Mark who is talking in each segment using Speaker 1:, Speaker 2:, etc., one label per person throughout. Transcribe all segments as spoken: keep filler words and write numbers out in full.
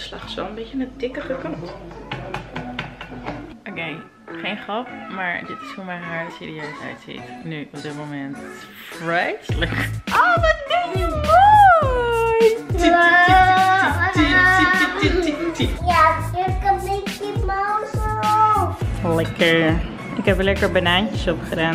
Speaker 1: beslag is wel een beetje een dikkere kant. Oké, okay, geen grap, maar dit is hoe mijn haar er serieus uitziet. Nu, op dit moment. Vreselijk. Oh, wat doe je mooi!
Speaker 2: Ja, ik heb een beetje Mouse erop.
Speaker 1: Lekker. Ik heb er lekker banaantjes op gedaan.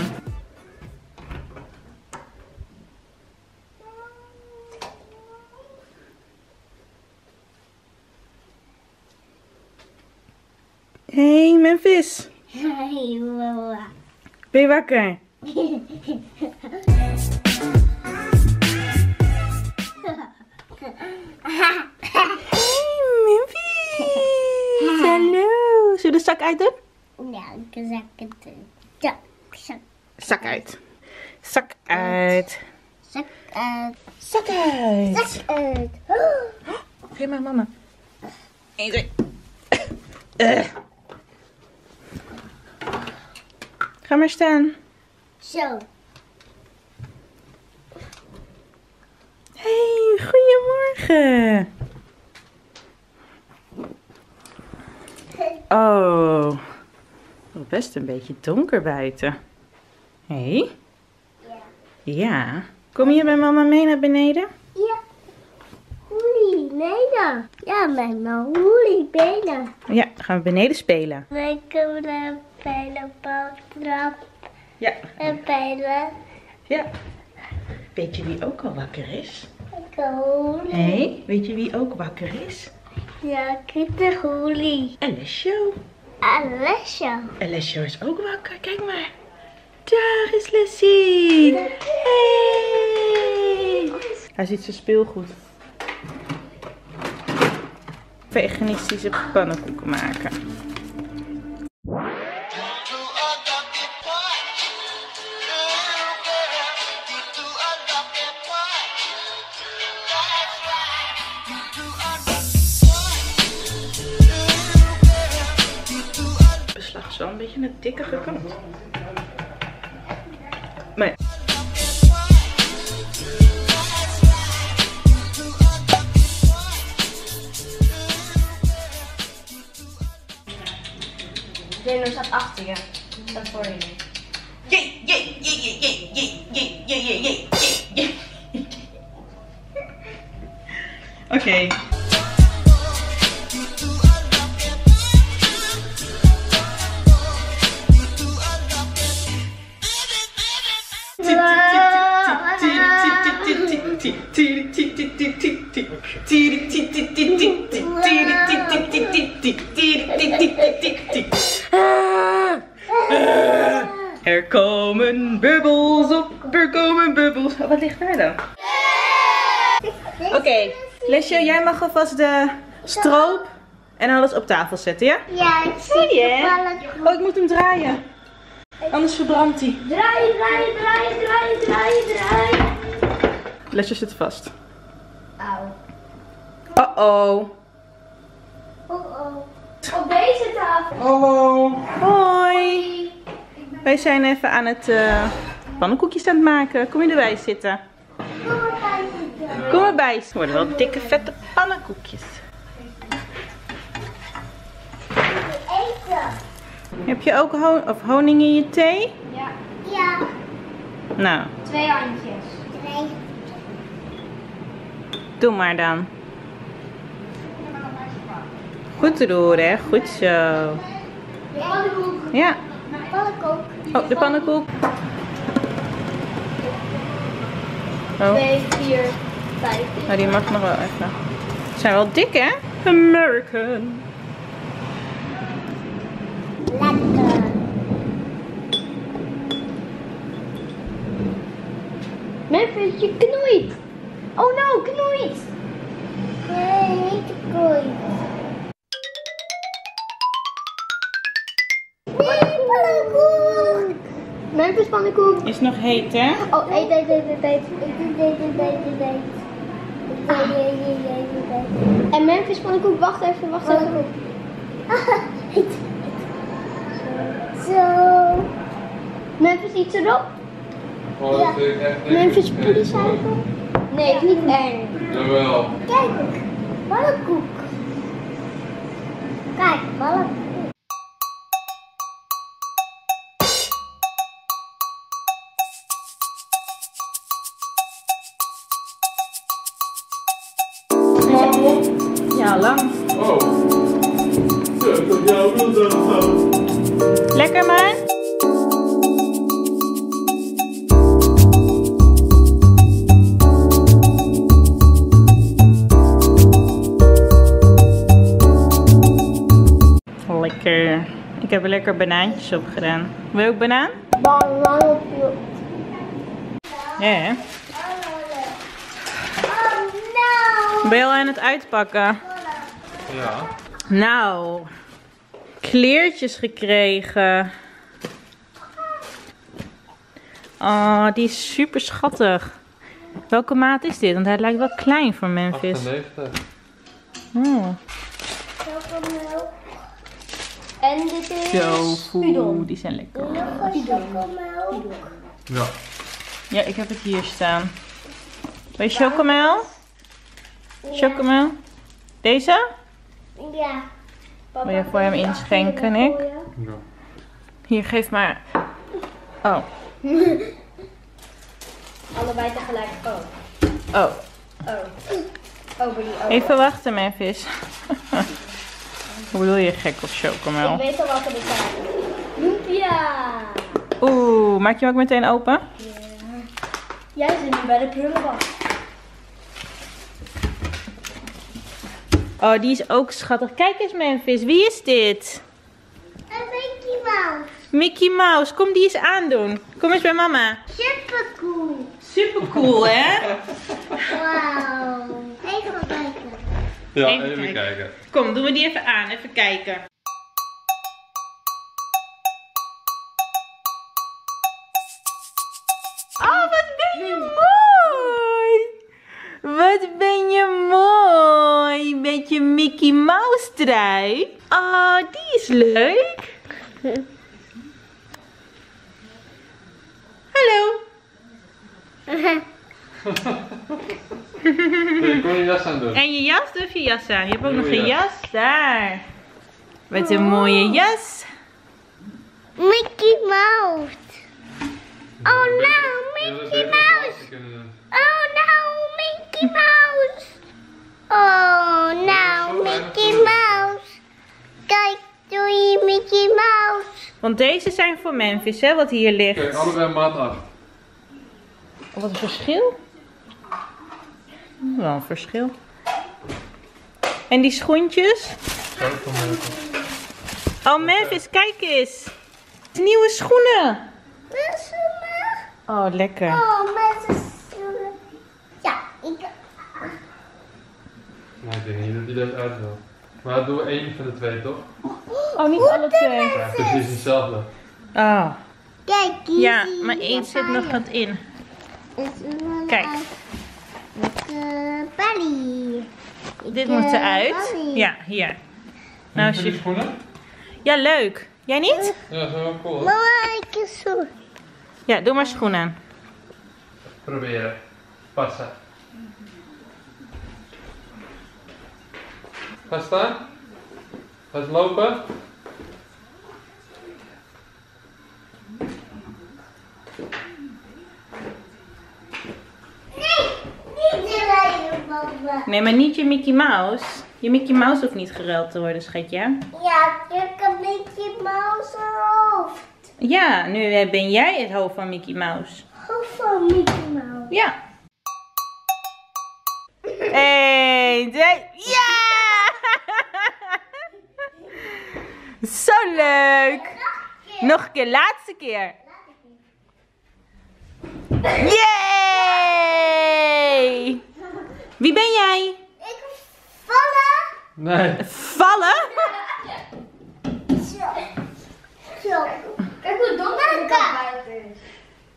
Speaker 1: Hey Memphis.
Speaker 2: Hey mama.
Speaker 1: Ben je wakker? Hey Memphis. Hallo. Zullen we de zak uit doen?
Speaker 2: Ja, ik zak het doen. Zak, zak.
Speaker 1: Zak uit. Zak uit.
Speaker 2: Zak uit.
Speaker 1: Zak uit.
Speaker 2: Zak uit.
Speaker 1: Geef maar mama. Eén, twee. Uh. Ga maar staan.
Speaker 2: Zo.
Speaker 1: Hey, goedemorgen. Oh, best een beetje donker buiten. Hé? Hey?
Speaker 2: Ja.
Speaker 1: Ja. Kom je bij mama mee naar beneden?
Speaker 2: Ja. Hoelie, benen. Ja, met mijn hoelie, benen.
Speaker 1: Ja, dan gaan we beneden spelen.
Speaker 2: Wij kunnen pijlen, trap
Speaker 1: Ja.
Speaker 2: en pijlen.
Speaker 1: Ja. Weet je wie ook al wakker is?
Speaker 2: Ik hoelie.
Speaker 1: Hé, hey, weet je wie ook wakker is?
Speaker 2: Ja, ik de hoelie.
Speaker 1: Alessio.
Speaker 2: Alessio.
Speaker 1: Alessio is ook wakker, kijk maar. Daar is Leslie. Hey. Hij ziet zijn speelgoed. Veganistische pannenkoeken maken. Beslag is wel een beetje een dikkere kant. Maar
Speaker 2: Dino staat achter je. Staat voor je.
Speaker 1: Jee, jee, jee, jee, jee, jee, jee, jee, jee, jee, jee. Oké. Er komen bubbels op, er komen bubbels. Oh, wat ligt daar dan? Oké, okay. Lesje, jij mag alvast de stroop en alles op tafel zetten, ja?
Speaker 2: Ja, ik zie
Speaker 1: Zie je?
Speaker 2: je.
Speaker 1: Oh, ik moet hem draaien. Anders verbrandt hij.
Speaker 2: Draai, draai, draai, draai, draai, draai.
Speaker 1: Lesje zit vast.
Speaker 2: Auw.
Speaker 1: Uh-oh.
Speaker 2: Oh-oh. Op deze tafel.
Speaker 1: Hallo. Hoi. Wij zijn even aan het uh, pannenkoekjes aan het maken. Kom je erbij zitten?
Speaker 2: Kom erbij zitten.
Speaker 1: Kom erbij. Het worden wel dikke vette pannenkoekjes.
Speaker 2: Eten.
Speaker 1: Heb je ook ho of honing in je thee?
Speaker 2: Ja. Ja.
Speaker 1: Nou,
Speaker 2: Twee handjes. Twee.
Speaker 1: doe maar dan. Goed erdoor, hè? Goed zo.
Speaker 2: Pannenkoek.
Speaker 1: Ja.
Speaker 2: Pannenkoek.
Speaker 1: Oh, de pannenkoek. Oh,
Speaker 2: Twee, vier, vijf.
Speaker 1: nou, die mag nog wel even. Ze zijn wel dik, hè? American.
Speaker 2: Lekker. Memphis, je knoeit. Oh no, knoeit. Nee, niet knoeit. Nee, pannenkoek. Memphis pannenkoek.
Speaker 1: Is nog heet, hè?
Speaker 2: Oh, eet, eet, eet, eet, eet. Eet, eet, eet, eet, eet, eet. Eet, eet, eet, eet, eet. En Memphis pannenkoek, wacht even, wacht even. Eet. Zo. Memphis iets erop?
Speaker 3: Oh,
Speaker 2: Ja.
Speaker 3: dat vind ik echt niks.
Speaker 2: Memphis poedersuiker? Nee, het is niet eng.
Speaker 3: Jawel.
Speaker 2: Kijk, pannenkoek.
Speaker 1: Nou, lang.
Speaker 3: Oh. Ja, ik dacht jou wil dat gaan.
Speaker 1: Lekker man? Lekker. Ik heb er lekker banaantjes op gedaan. Wil je ook banaan?
Speaker 2: Banaan.
Speaker 1: Ja, hè?
Speaker 2: Oh no.
Speaker 1: Ben je al aan het uitpakken?
Speaker 3: Ja.
Speaker 1: Nou, kleertjes gekregen. Oh, die is super schattig. Welke maat is dit? Want hij lijkt wel klein voor Memphis.
Speaker 3: achtennegentig.
Speaker 1: Oh.
Speaker 2: Chocomelk. En dit is
Speaker 1: Tofu,
Speaker 2: udon.
Speaker 1: die zijn lekker.
Speaker 2: Nog een chocomelk.
Speaker 3: Ja.
Speaker 1: Ja, ik heb het hier staan. Wil je chocomel? Chocomel? Deze?
Speaker 2: Ja.
Speaker 1: Wil je voor hem inschenken, Nick?
Speaker 3: Ja.
Speaker 1: Hier, geef maar. Oh.
Speaker 2: Allebei tegelijk. Oh.
Speaker 1: Oh.
Speaker 2: Oh. Over die ogen.
Speaker 1: Even wachten, Memphis. Hoe bedoel je gek of
Speaker 2: Ik
Speaker 1: chocomel?
Speaker 2: weet al wat er zijn. Lumpia.
Speaker 1: Oeh, maak je hem ook meteen open?
Speaker 2: Ja. Jij zit nu bij de prullenbak.
Speaker 1: Oh, die is ook schattig. Kijk eens, Memphis. Wie is dit?
Speaker 2: Een Mickey Mouse.
Speaker 1: Mickey Mouse. Kom die eens aandoen. Kom eens bij mama.
Speaker 2: Super cool.
Speaker 1: Super cool, hè?
Speaker 2: Wauw. Even kijken.
Speaker 3: Ja,
Speaker 1: Even
Speaker 3: even
Speaker 1: kijken.
Speaker 3: kijken.
Speaker 1: Kom, doen we die even aan. Even kijken. Oh, wat ben je mooi! Wat ben je mooi met je Mickey Mouse trui. Oh, die is leuk. Hallo.
Speaker 3: Ik kon je jas aan doen.
Speaker 1: En je jas, doe even je jas aan. Je hebt ook
Speaker 3: Doe
Speaker 1: nog
Speaker 3: je
Speaker 1: een
Speaker 3: jas.
Speaker 1: jas. Daar. Wat een mooie jas.
Speaker 2: Mickey Mouse. Oh no, Mickey Mouse. Oh no, Mickey Mouse. Oh no, Mickey Mouse. Kijk, doe je Mickey Mouse.
Speaker 1: Want deze zijn voor Memphis, hè, wat hier ligt.
Speaker 3: Kijk, allebei maat acht.
Speaker 1: Oh, wat een verschil. Wel een verschil. En die schoentjes?
Speaker 3: Zo van Memphis.
Speaker 1: Oh, Memphis, kijk eens. Nieuwe schoenen. Oh, lekker.
Speaker 2: Oh, met de schoenen. Ja, ik...
Speaker 3: Nou, ik denk niet dat hij dat uit wil. Maar doen we één van de twee, toch?
Speaker 1: Oh, niet alle twee.
Speaker 3: Ja, precies hetzelfde.
Speaker 1: Oh.
Speaker 2: Kijk, hier
Speaker 1: Ja,
Speaker 2: zie je
Speaker 1: maar één
Speaker 2: de
Speaker 1: zit nog
Speaker 2: pijlen.
Speaker 1: wat in.
Speaker 2: Het is wel
Speaker 1: Kijk.
Speaker 2: uit. De Bali.
Speaker 1: Dit moet eruit. Ja, hier. Nou,
Speaker 3: Vind je die
Speaker 1: zie-
Speaker 3: schoenen?
Speaker 1: ja, leuk. Jij niet?
Speaker 3: Ja, dat is wel cool. hè?
Speaker 2: Mama, ik is zo.
Speaker 1: Ja, doe maar schoenen aan.
Speaker 3: Proberen. Passen. Ga staan. Ga eens lopen.
Speaker 2: Niet de rijden, mama.
Speaker 1: Nee, maar niet je Mickey Mouse. Je Mickey Mouse hoeft niet geruild te worden, schatje.
Speaker 2: Ja, ik heb een Mickey Mouse hoofd.
Speaker 1: Ja, nu ben jij het hoofd van Mickey Mouse.
Speaker 2: Hoofd van Mickey Mouse.
Speaker 1: Ja. Eén, twee, ja! Zo leuk. Nog een keer, laatste keer. Yay! Wie ben jij?
Speaker 2: Ik vallen.
Speaker 3: Nee.
Speaker 1: Vallen?
Speaker 2: Zo. Zo. Kijk hoe donker het buiten is.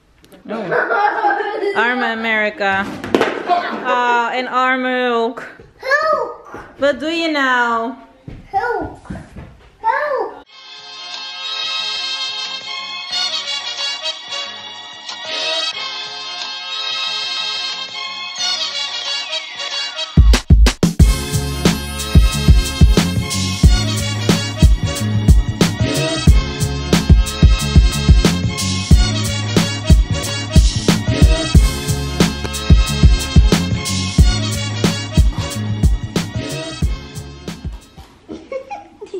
Speaker 1: Oh. Arme Amerika. Oh, en arme Hulk.
Speaker 2: Hulk.
Speaker 1: Wat doe je nou?
Speaker 2: Hulk. Hulk.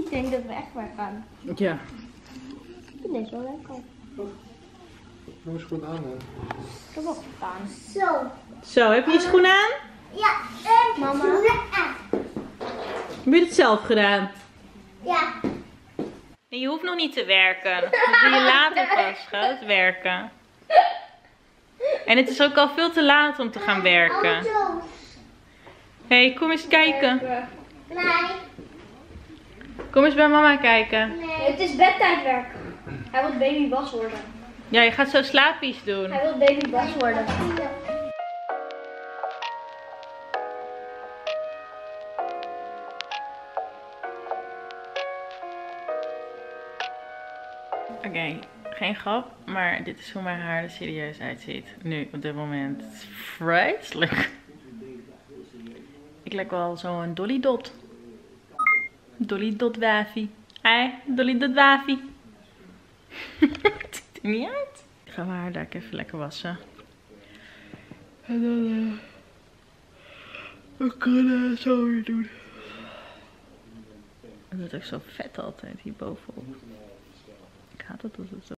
Speaker 2: Ik denk dat we echt maar gaan.
Speaker 1: Ja.
Speaker 2: Ik vind deze wel lekker.
Speaker 3: Doe eens goed aan, hè.
Speaker 2: Ik heb ook gedaan. Zo.
Speaker 1: Zo, heb je je schoen aan?
Speaker 2: Ja, en mama.
Speaker 1: Heb je het zelf gedaan?
Speaker 2: Ja.
Speaker 1: En je hoeft nog niet te werken. Dat doe je later pas, gaat werken. En het is ook al veel te laat om te gaan werken. Hé, hey, kom eens kijken.
Speaker 2: Nee.
Speaker 1: Kom eens bij mama kijken.
Speaker 2: Nee. Het is bedtijdwerk. Hij wil babybas worden.
Speaker 1: Ja, je gaat zo slaapies doen.
Speaker 2: Hij wil babybas worden.
Speaker 1: Oké, okay, geen grap, maar dit is hoe mijn haar er serieus uitziet. Nu, op dit moment. Het is vreselijk. Ik lijk wel zo'n Dolly Dot. Dolly Dot wafie. Hé, Dolly Dot wafie. Het ziet er niet uit. Ik ga mijn haar daar even lekker wassen. En dan uh, ik kan uh, zo weer doen. Het wordt ook zo vet altijd hierbovenop. Ik haat het als het zo